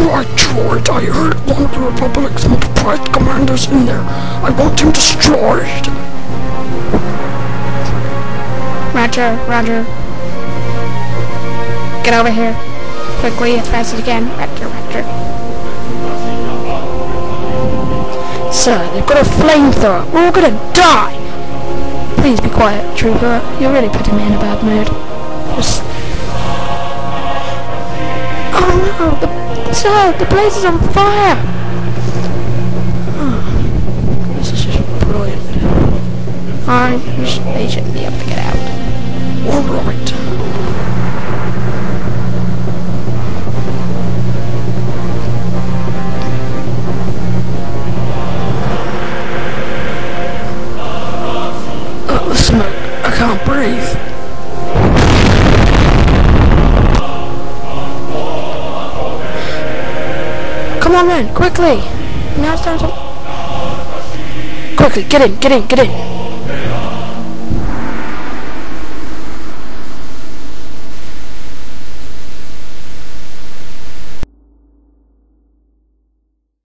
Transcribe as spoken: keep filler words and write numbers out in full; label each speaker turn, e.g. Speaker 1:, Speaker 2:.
Speaker 1: Alright, droid, I heard one of the Republic's most prized commanders in there. I want him destroyed.
Speaker 2: Roger, roger. Get over here. Quickly, as fast as you can. Roger, roger.
Speaker 1: Sir, they've got a flamethrower. We're all gonna die.
Speaker 2: Please be quiet, Trooper. You're really putting me in a bad mood. Just...
Speaker 1: Oh no, the, sir, the place is on fire. Oh, this is just brilliant.
Speaker 2: Alright, they shouldn't be able to get out.
Speaker 1: Alright. Oh, the smoke. I can't breathe.
Speaker 2: Come on then, quickly! Now it's time to...
Speaker 1: Quickly, get in, get in, get in.